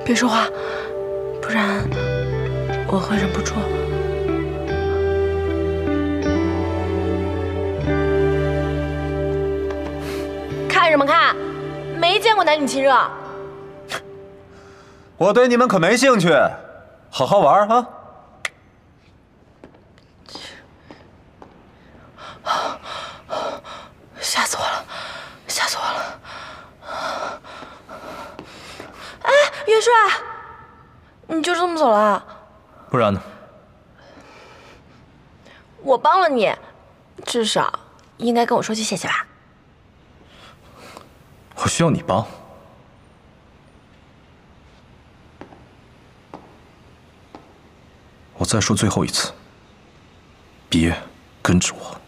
别说话，不然我会忍不住。看什么看？没见过男女亲热。 我对你们可没兴趣，好好玩啊！ 吓死我了，吓死我了！哎，元帅，你就这么走了？ 不然呢？ 我帮了你，至少应该跟我说句谢谢吧？ 我需要你帮。我再说最后一次，别跟着我。